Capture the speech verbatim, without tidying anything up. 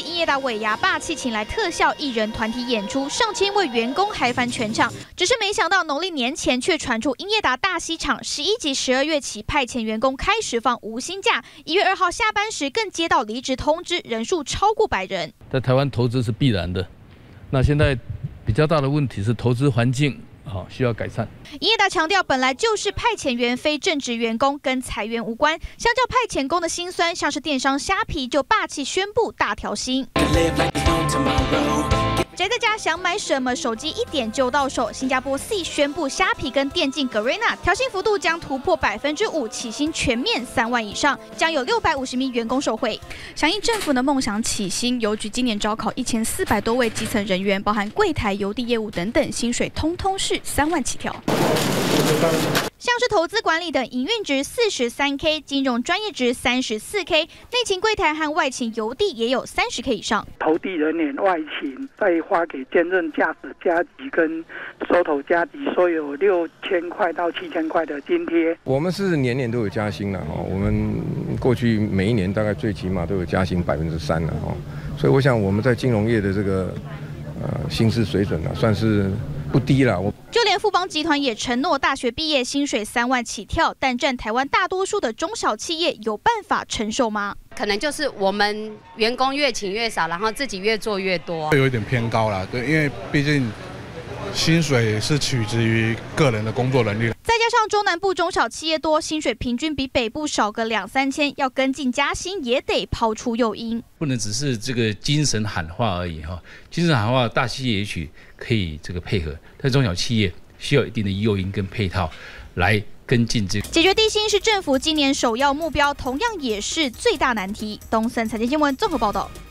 英业达尾牙霸气请来特效艺人团体演出，上千位员工嗨翻全场。只是没想到农历年前却传出英业达大溪厂十一及十二月起派遣员工开始放无薪假，一月二号下班时更接到离职通知，人数超过百人。 在台湾投资是必然的，那现在比较大的问题是投资环境。 好，需要改善。 英业达强调，本来就是派遣员非正职员工，跟裁员无关。相较派遣工的辛酸，像是电商虾皮就霸气宣布大调薪。宅在家想买什么手机一点就到手。新加坡 C 宣布虾皮跟电竞 Garena 调薪幅度将突破百分之五，起薪全面三万以上，将有六百五十名员工受惠。响应政府的梦想起薪，邮局今年招考一千四百多位基层人员，包含柜台、邮递业务等等，薪水通通是三万起跳。像是投资管理等营运值四十三 K， 金融专业值三十四 K， 内勤柜台和外勤邮递也有三十 K 以上。 投递人员外勤再花给兼任驾驶加级跟收头加级，所有六千块到七千块的津贴。 我们是年年都有加薪了哈，我们过去每一年大概最起码都有加薪百分之三了哈，所以我想我们在金融业的这个呃薪资水准呢、啊，算是不低了。我。 就连富邦集团也承诺，大学毕业薪水三万起跳，但占台湾大多数的中小企业有办法承受吗？ 可能就是我们员工越请越少，然后自己越做越多， 会有一点偏高啦。对，因为毕竟薪水是取决于个人的工作能力。 再加上中南部中小企业多，薪水平均比北部少个两三千，要跟进加薪也得抛出诱因， 不能只是这个精神喊话而已哈。精神喊话，大企业也许可以这个配合，但中小企业需要一定的诱因跟配套来跟进这个。 解决低薪是政府今年首要目标，同样也是最大难题。东森财经新闻综合报道。